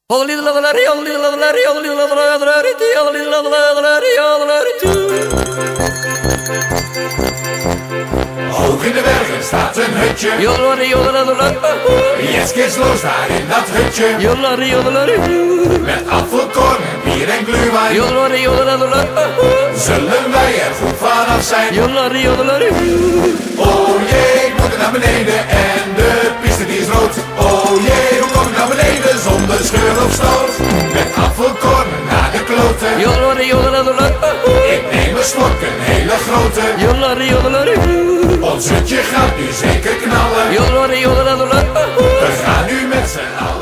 Hoog in de bergen staat een hutje. Jeske is los daar in dat hutje. Met afvalkorn en bier en glühwein. Zullen wij er goed vanaf zijn? Oh jee, ik moet er naar beneden en de piste die is rood. Oh jee, hoe kom ik naar beneden zonder scheur of stoot? Met afvalkorn naar de kloten. Ik neem een slok, een hele grote. Ons hutje gaat nu zeker knallen. We gaan nu met z'n allen.